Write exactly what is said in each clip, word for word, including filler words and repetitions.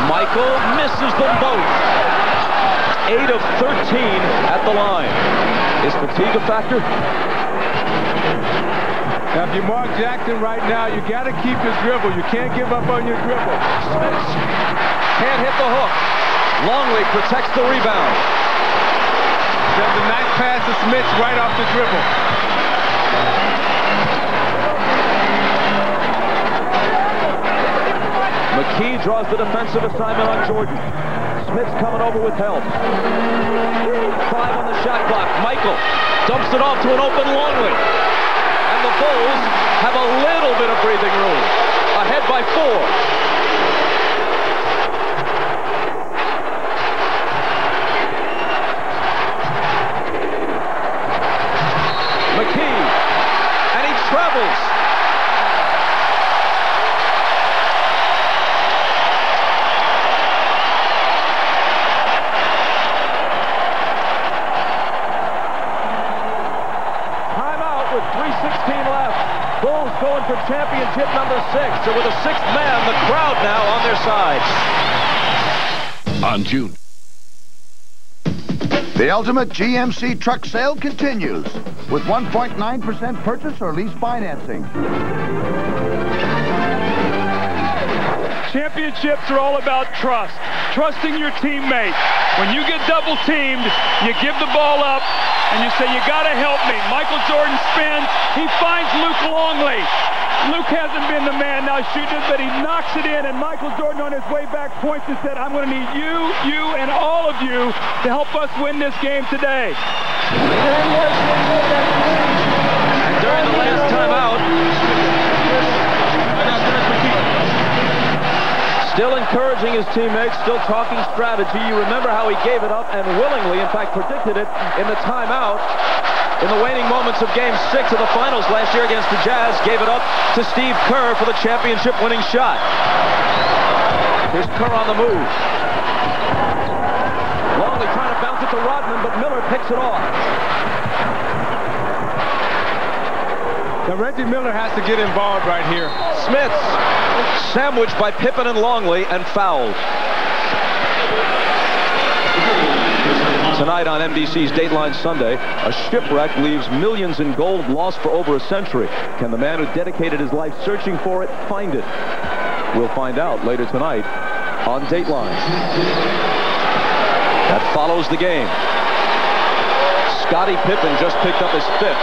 Michael misses them both. eight of thirteen at the line. Is fatigue a factor? Now, if you mark Jackson right now, you got to keep your dribble. You can't give up on your dribble. Smith can't hit the hook. Longley protects the rebound. There's a nice pass to Smith right off the dribble. McKee draws the defensive assignment on Jordan. Smith's coming over with help. Five on the shot clock. Michael dumps it off to an open Longley. And the Bulls have a little bit of breathing room. Ahead by four. McKee. And he travels. Going for championship number six. So with a sixth man, the crowd now on their side. On June. The ultimate G M C truck sale continues with one point nine percent purchase or lease financing. Championships are all about trust. Trusting your teammate. When you get double teamed, you give the ball up and you say, you got to help me. Michael Jordan spins. He finds Luke Longley. Luke hasn't been the man now shooting it, but he knocks it in, and Michael Jordan on his way back points and said, I'm going to need you, you, and all of you to help us win this game today. And during the last timeout, still encouraging his teammates, still talking strategy. You remember how he gave it up and willingly, in fact, predicted it in the timeout. In the waning moments of Game six of the finals last year against the Jazz, gave it up to Steve Kerr for the championship-winning shot. Here's Kerr on the move. Longley trying to bounce it to Rodman, but Miller picks it off. Now, Reggie Miller has to get involved right here. Smith's sandwiched by Pippen and Longley and fouled. Tonight on N B C's Dateline Sunday, a shipwreck leaves millions in gold lost for over a century. Can the man who dedicated his life searching for it find it? We'll find out later tonight on Dateline. That follows the game. Scottie Pippen just picked up his fifth.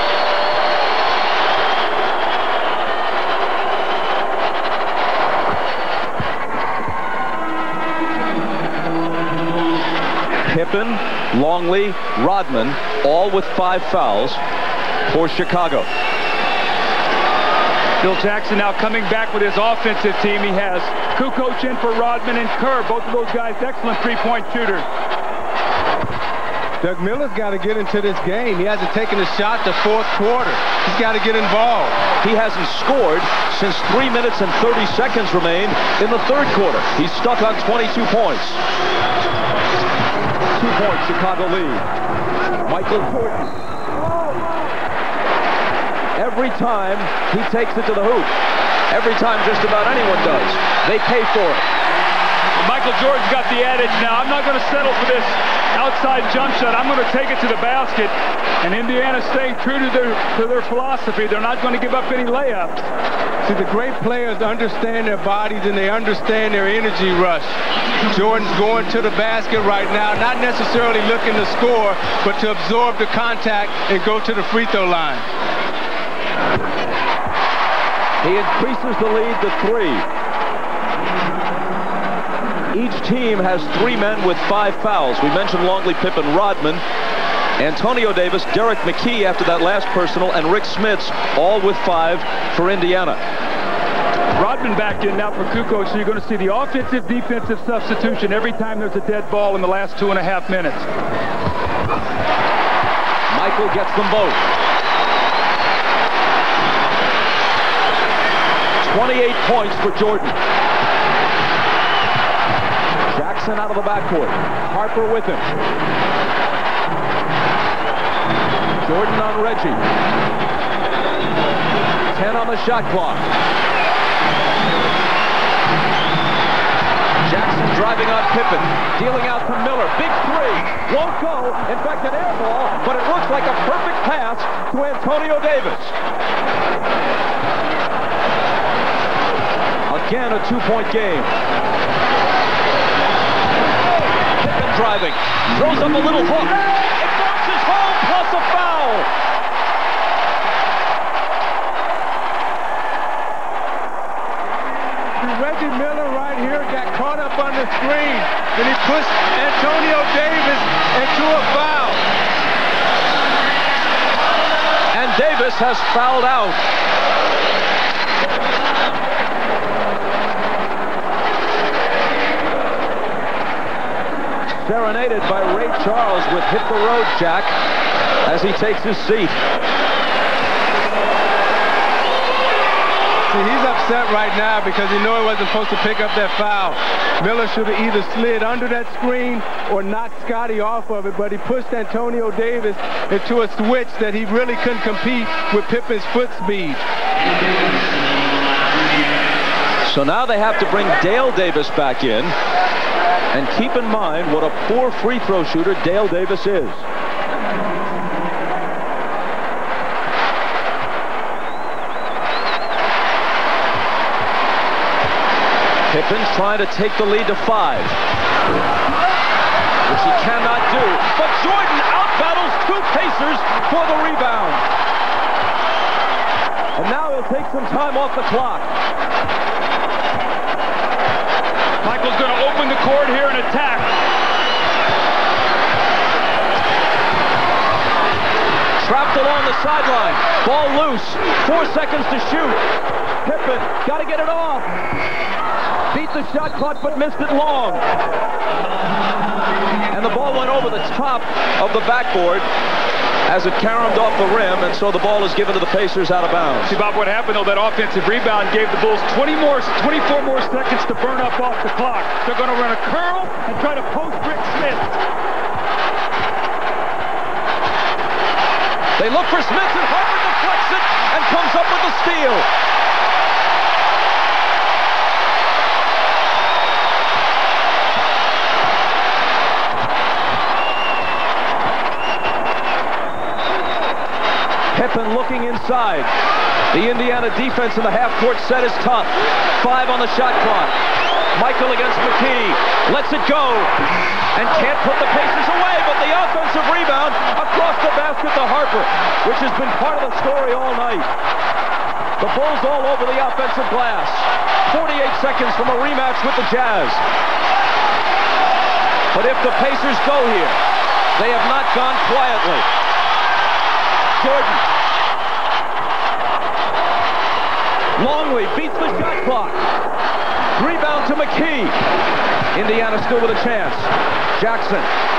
Pippen, Longley, Rodman, all with five fouls for Chicago. Phil Jackson now coming back with his offensive team. He has Kukoc in for Rodman and Kerr. Both of those guys excellent three-point shooters. Doug Miller's got to get into this game. He hasn't taken a shot the fourth quarter. He's got to get involved. He hasn't scored since three minutes and thirty seconds remained in the third quarter. He's stuck on twenty-two points. Two-point Chicago lead. Michael Jordan. Every time he takes it to the hoop. Every time just about anyone does. They pay for it. Michael Jordan's got the adage now, I'm not going to settle for this outside jump shot. I'm going to take it to the basket. And Indiana staying true to their, to their philosophy. They're not going to give up any layups. See, the great players understand their bodies and they understand their energy rush. Jordan's going to the basket right now, not necessarily looking to score, but to absorb the contact and go to the free throw line. He increases the lead to three. Each team has three men with five fouls. We mentioned Longley, Pippen, Rodman, Antonio Davis, Derek McKee after that last personal, and Rick Smits, all with five for Indiana. Rodman back in now for Kukoc, so you're going to see the offensive defensive substitution every time there's a dead ball in the last two and a half minutes. Michael gets them both. twenty-eight points for Jordan. Jackson out of the backcourt. Harper with him. Jordan on Reggie. ten on the shot clock. Jackson driving on Pippen. Dealing out to Miller. Big three. Won't go. In fact, an air ball, but it looks like a perfect pass to Antonio Davis. Again, a two-point game. Pippen driving. Throws up a little hook. It bounces home, plus a foul. Reggie Miller right here got caught up on the screen, and he pushed Antonio Davis into a foul. And Davis has fouled out. Serenaded by Ray Charles with Hit the Road Jack as he takes his seat. See, he's upset right now because he knew he wasn't supposed to pick up that foul. Miller should have either slid under that screen or knocked Scotty off of it, but he pushed Antonio Davis into a switch that he really couldn't compete with Pippen's foot speed. So now they have to bring Dale Davis back in. And keep in mind what a poor free throw shooter Dale Davis is. Pippen's trying to take the lead to five, which he cannot do. But Jordan out-battles two Pacers for the rebound. And now he'll take some time off the clock. Michael's going to open the court here and attack. Trapped along the sideline. Ball loose. Four seconds to shoot. Pippen, got to get it off. Beat the shot clock, but missed it long. And the ball went over the top of the backboard as it caromed off the rim, and so the ball is given to the Pacers out of bounds. See, Bob, what happened, though, that offensive rebound gave the Bulls twenty more, twenty-four more seconds to burn up off the clock. They're going to run a curl and try to post Rick Smith. They look for Smith, and Harper deflects it and comes up with the steal. Pippen looking inside. The Indiana defense in the half-court set is tough. Five on the shot clock. Michael against McKee. Lets it go. And can't put the Pacers away, but the offensive rebound across the basket to Harper, which has been part of the story all night. The Bulls all over the offensive glass. forty-eight seconds from a rematch with the Jazz. But if the Pacers go here, they have not gone quietly. Jordan. Longley beats the shot clock. Rebound to McKee. Indiana still with a chance. Jackson.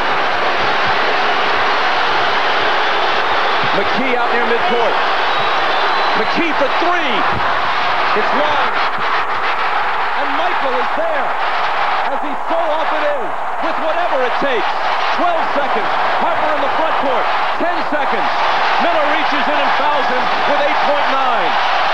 McKee out near midcourt. McKee for three. It's long. And Michael is there, as he so often is, with whatever it takes. twelve seconds. Harper in the front court. ten seconds. Miller reaches in and fouls him with eight point nine.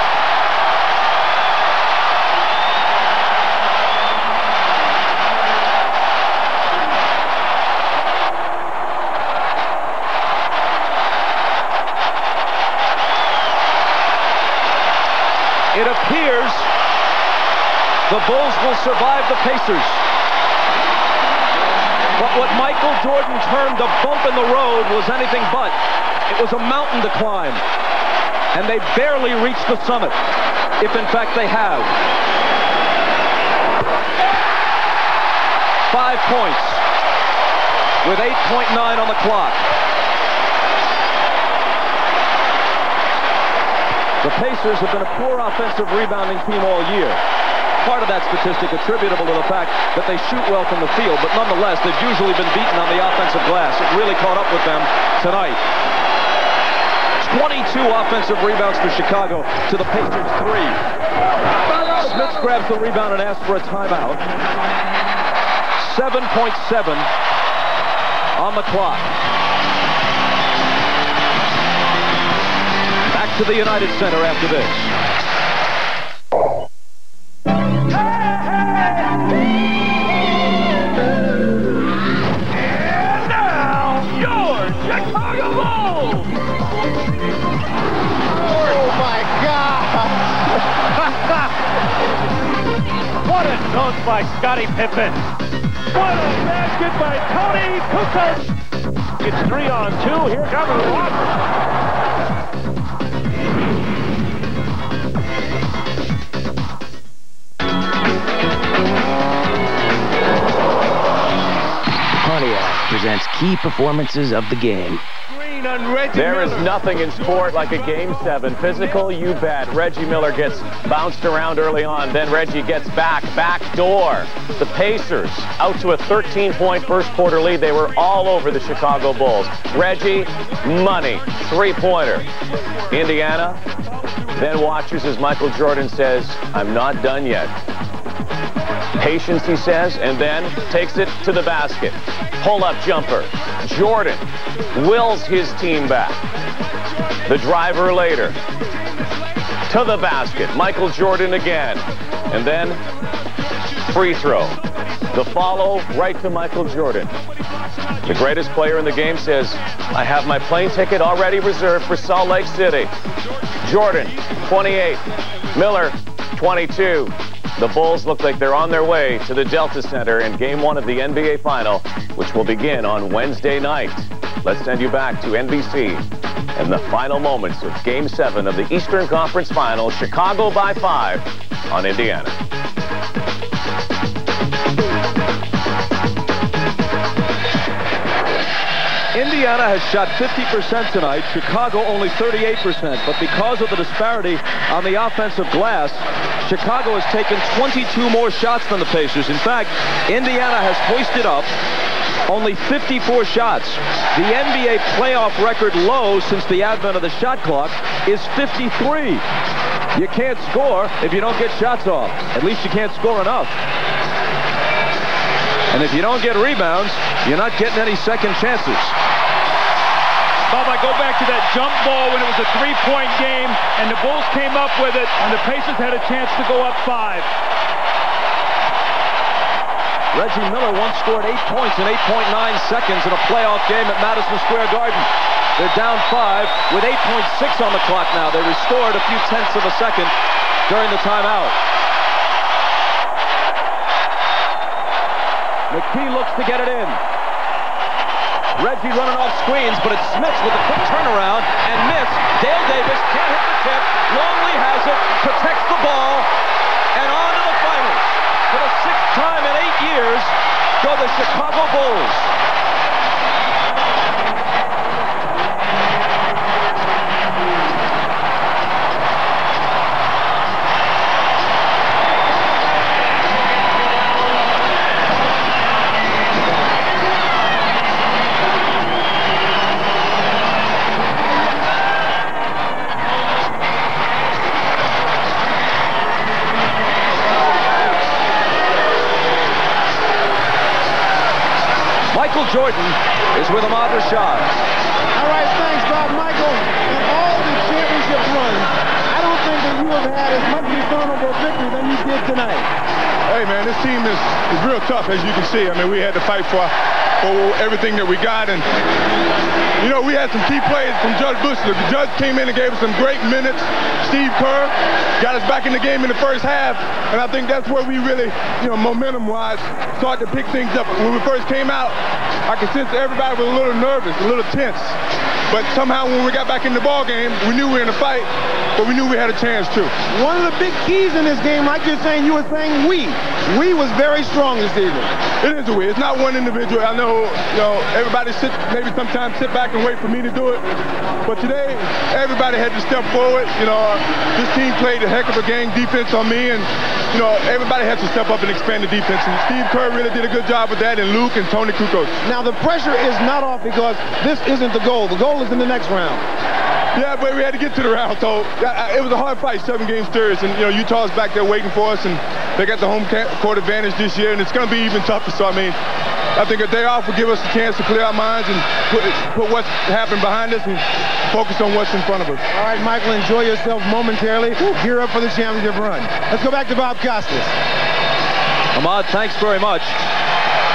It appears the Bulls will survive the Pacers. But what Michael Jordan termed a bump in the road was anything but. It was a mountain to climb. And they barely reached the summit, if in fact they have. Five points with eight point nine on the clock. The Pacers have been a poor offensive rebounding team all year. Part of that statistic attributable to the fact that they shoot well from the field, but nonetheless, they've usually been beaten on the offensive glass. It really caught up with them tonight. twenty-two offensive rebounds for Chicago to the Pacers three. Smith grabs the rebound and asks for a timeout. seven point seven on the clock. Back to the United Center after this. What a dunk by Scottie Pippen. What a basket by Toni Kukoc. It's three on two. Here comes the Rockets. Pontiac presents key performances of the game. There is nothing in sport like a game seven. Physical, you bet. Reggie Miller gets bounced around early on. Then Reggie gets back, back door. The Pacers out to a thirteen point first quarter lead. They were all over the Chicago Bulls. Reggie, money, three-pointer. Indiana then watches as Michael Jordan says, I'm not done yet. Patience, he says, and then takes it to the basket. Pull-up jumper. Jordan wills his team back. The driver later. To the basket. Michael Jordan again. And then free throw. The follow right to Michael Jordan. The greatest player in the game says, I have my plane ticket already reserved for Salt Lake City. Jordan, twenty-eight. Miller, twenty-two. The Bulls look like they're on their way to the Delta Center in game one of the N B A Final, which will begin on Wednesday night. Let's send you back to N B C and the final moments of game seven of the Eastern Conference Final, Chicago by five on Indiana. Indiana has shot fifty percent tonight, Chicago only thirty-eight percent. But because of the disparity on the offensive glass, Chicago has taken twenty-two more shots than the Pacers. In fact, Indiana has hoisted up only fifty-four shots. The N B A playoff record low since the advent of the shot clock is fifty-three. You can't score if you don't get shots off. At least you can't score enough. And if you don't get rebounds, you're not getting any second chances. Bob, I go back to that jump ball when it was a three-point game, and the Bulls came up with it, and the Pacers had a chance to go up five. Reggie Miller once scored eight points in eight point nine seconds in a playoff game at Madison Square Garden. They're down five with eight point six on the clock now. They restored a few tenths of a second during the timeout. McKee looks to get it in. Reggie running off screens, but it's Smith with a quick turnaround and miss. Dale Davis can't hit the tip. Longley has it, protects the ball, and on to the finals. For the sixth time in eight years, go the Chicago Bulls. Michael Jordan is with Ahmad Rashad. All right, thanks, Bob. Michael, in all the championship runs, I don't think that you have had as much discernible victory than you did tonight. Hey, man, this team is, is real tough, as you can see. I mean, we had to fight for, for everything that we got. And, you know, we had some key plays from Judge Bush. The Judge came in and gave us some great minutes. Steve Kerr got us back in the game in the first half. And I think that's where we really, you know, momentum-wise, started to pick things up. When we first came out, I could sense everybody was a little nervous, a little tense. But somehow when we got back in the ball game, we knew we were in a fight, but we knew we had a chance too. One of the big keys in this game, like you're saying, you were saying we. We was very strong this evening. It is a we. It's not one individual. I know, you know, everybody sit, maybe sometimes sit back and wait for me to do it. But today, everybody had to step forward. You know, this team played a heck of a game defense on me, and you know, everybody has to step up and expand the defense. And Steve Kerr really did a good job with that, and Luke and Toni Kukoc. Now the pressure is not off because this isn't the goal. The goal is in the next round. Yeah, but we had to get to the round, so uh, it was a hard fight, seven game series, and you know, Utah's back there waiting for us, and they got the home court advantage this year, and it's going to be even tougher. So I mean, I think a day off will give us a chance to clear our minds and put, put what's happened behind us and focus on what's in front of us. All right, Michael, enjoy yourself momentarily. Gear up for the championship run. Let's go back to Bob Costas. Ahmad, thanks very much.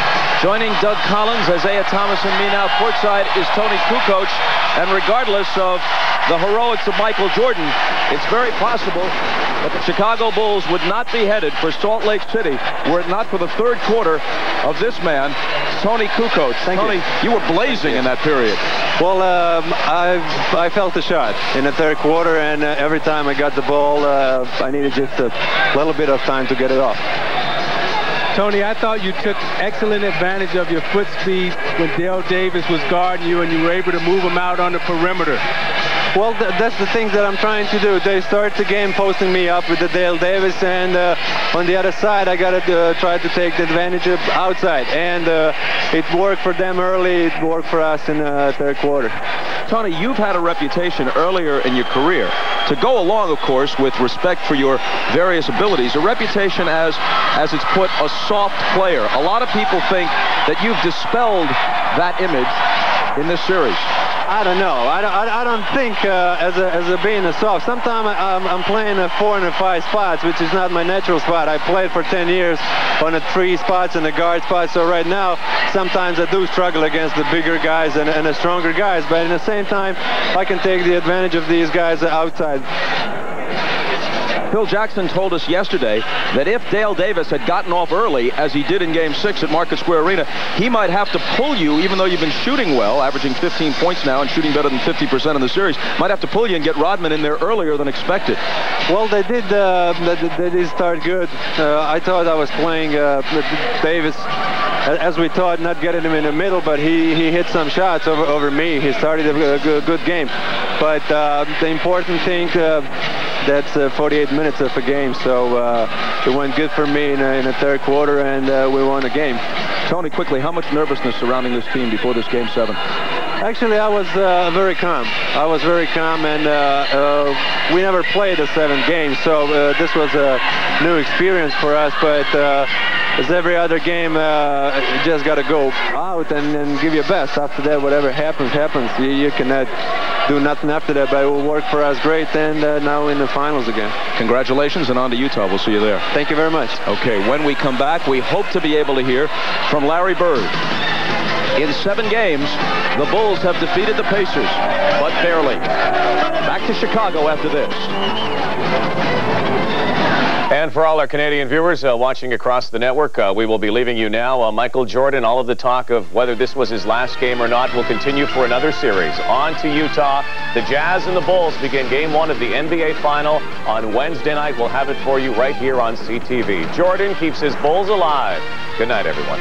Joining Doug Collins, Isaiah Thomas, and me now courtside is Tony Kukoc. And regardless of the heroics of Michael Jordan, it's very possible that the Chicago Bulls would not be headed for Salt Lake City were it not for the third quarter of this man, Tony Kukoc. Thank Tony, you. you were blazing in that period. Well, um, I I felt the shot in the third quarter, and uh, every time I got the ball, uh, I needed just a little bit of time to get it off. Tony, I thought you took excellent advantage of your foot speed when Dale Davis was guarding you, and you were able to move him out on the perimeter. Well, th that's the thing that I'm trying to do. They start the game posting me up with the Dale Davis, and uh, on the other side, I got to uh, try to take the advantage of outside. And uh, it worked for them early. It worked for us in the third quarter. Tony, you've had a reputation earlier in your career to go along, of course, with respect for your various abilities, a reputation as, as it's put, a soft player. A lot of people think that you've dispelled that image in this series. I don't know. I don't, I don't think uh, as, a, as a being a soft. Sometimes I'm, I'm playing a four and a five spots, which is not my natural spot. I played for ten years on the three spots and the guard spot. So right now, sometimes I do struggle against the bigger guys and, and the stronger guys. But at the same time, I can take the advantage of these guys outside. Phil Jackson told us yesterday that if Dale Davis had gotten off early, as he did in Game six at Market Square Arena, he might have to pull you, even though you've been shooting well, averaging fifteen points now and shooting better than fifty percent in the series, might have to pull you and get Rodman in there earlier than expected. Well, they did, uh, they, they did start good. Uh, I thought I was playing uh, Davis, as we thought, not getting him in the middle, but he, he hit some shots over, over me. He started a, a good, good game. But uh, the important thing, uh, that's uh, forty-eight minutes of a game, so uh, it went good for me in, a, in the third quarter, and uh, we won the game. Tony, quickly, how much nervousness surrounding this team before this Game seven? Actually, I was uh, very calm. I was very calm, and uh, uh, we never played a seven game, so uh, this was a new experience for us, but uh, as every other game, uh, you just got to go out and, and give your best. After that, whatever happens, happens. You, you cannot do nothing after that, but it will work for us great, and uh, now in the finals again. Congratulations, and on to Utah. We'll see you there. Thank you very much. Okay, when we come back, we hope to be able to hear from Larry Bird. In seven games, the Bulls have defeated the Pacers, but barely. Back to Chicago after this. And for all our Canadian viewers uh, watching across the network, uh, we will be leaving you now. Uh, Michael Jordan, all of the talk of whether this was his last game or not will continue for another series. On to Utah. The Jazz and the Bulls begin game one of the N B A Final on Wednesday night. We'll have it for you right here on C T V. Jordan keeps his Bulls alive. Good night, everyone.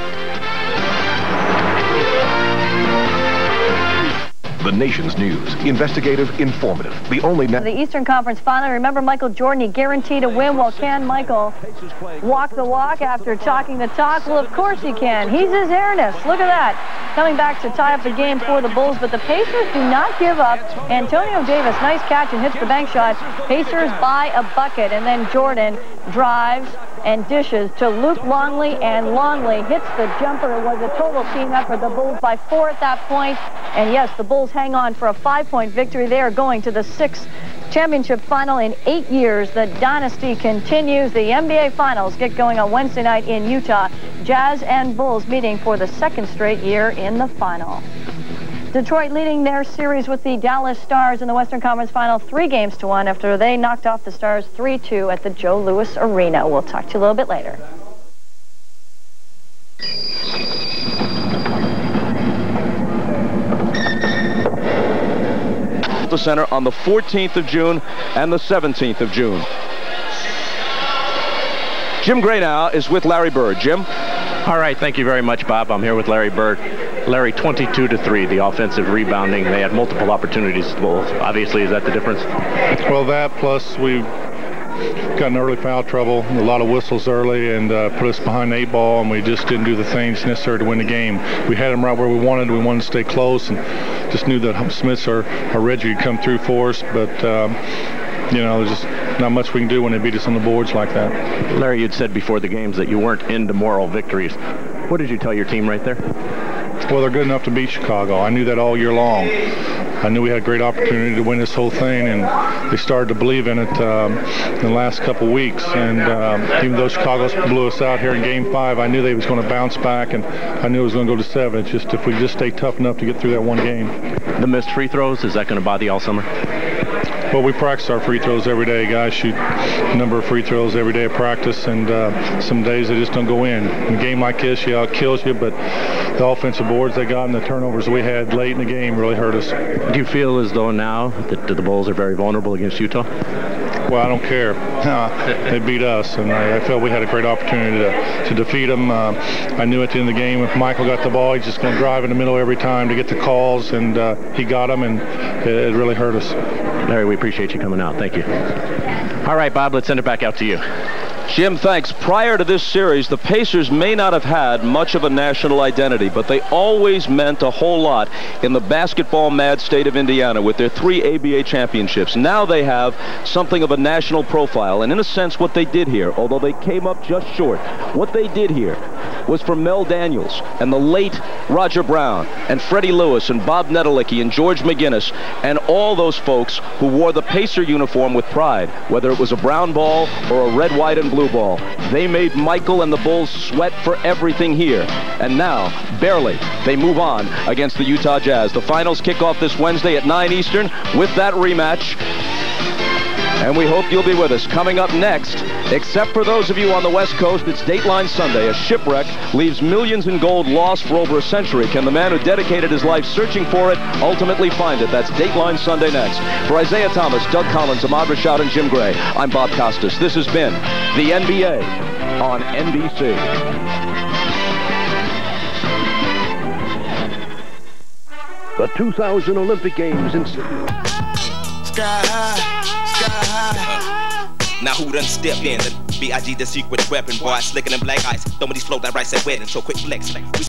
The nation's news. Investigative, informative. The only... The Eastern Conference Final. Remember Michael Jordan, he guaranteed a win. Well, can Michael walk the walk after talking the talk? Well, of course he can. He's his airness. Look at that. Coming back to tie up the game for the Bulls, but the Pacers do not give up. Antonio Davis, nice catch and hits the bank shot. Pacers by a bucket, and then Jordan drives and dishes to Luke Longley, and Longley hits the jumper. It was a total team effort. The Bulls by four at that point. And yes, the Bulls hang on for a five-point victory. They are going to the sixth championship final in eight years. The dynasty continues. The N B A Finals get going on Wednesday night in Utah. Jazz and Bulls meeting for the second straight year in the final. Detroit leading their series with the Dallas Stars in the Western Conference Final three games to one after they knocked off the Stars three two at the Joe Louis Arena. We'll talk to you a little bit later. The center on the fourteenth of June and the seventeenth of June. Jim Gray now is with Larry Bird. Jim? All right, thank you very much, Bob. I'm here with Larry Bird. Larry, twenty-two to three, the offensive rebounding. They had multiple opportunities. Well, obviously, is that the difference? Well, that plus we got in early foul trouble, a lot of whistles early, and uh, put us behind the eight ball, and we just didn't do the things necessary to win the game. We had them right where we wanted. We wanted to stay close, and just knew that Smiths or, or Reggie could come through for us, but um, you know, there's just not much we can do when they beat us on the boards like that. Larry, you'd said before the games that you weren't into moral victories. What did you tell your team right there? Well, they're good enough to beat Chicago. I knew that all year long. I knew we had a great opportunity to win this whole thing, and they started to believe in it um, in the last couple weeks. And um, even though Chicago blew us out here in Game Five, I knew they was going to bounce back, and I knew it was going to go to seven. It's just if we just stay tough enough to get through that one game. The missed free throws, is that going to bother you all summer? Well, we practice our free throws every day. Guys shoot a number of free throws every day of practice, and uh, some days they just don't go in. In a game like this, yeah, it kills you, but the offensive boards they got and the turnovers we had late in the game really hurt us. Do you feel as though now that the Bulls are very vulnerable against Utah? Well, I don't care. Uh, they beat us, and I, I felt we had a great opportunity to, to defeat them. Uh, I knew at the end of the game, if Michael got the ball, he's just going to drive in the middle every time to get the calls, and uh, he got them, and it, it really hurt us. Larry, we appreciate you coming out. Thank you. All right, Bob, let's send it back out to you. Jim, thanks. Prior to this series, the Pacers may not have had much of a national identity, but they always meant a whole lot in the basketball-mad state of Indiana with their three A B A championships. Now they have something of a national profile, and in a sense what they did here, although they came up just short, what they did here was for Mel Daniels and the late Roger Brown and Freddie Lewis and Bob Nedelicki and George McGinnis and all those folks who wore the Pacer uniform with pride, whether it was a brown ball or a red, white, and blue ball. They made Michael and the Bulls sweat for everything here. And now, barely, they move on against the Utah Jazz. The finals kick off this Wednesday at nine Eastern with that rematch. And we hope you'll be with us. Coming up next, except for those of you on the West Coast, it's Dateline Sunday. A shipwreck leaves millions in gold lost for over a century. Can the man who dedicated his life searching for it ultimately find it? That's Dateline Sunday next. For Isaiah Thomas, Doug Collins, Ahmad Rashad, and Jim Gray, I'm Bob Costas. This has been the N B A on N B C. The two thousand Olympic Games in Sydney. Sky high. Now who done step in? The B I G the secret weapon, boy, slicker than black ice. Throwing these flow that right said wedding, so quick flex.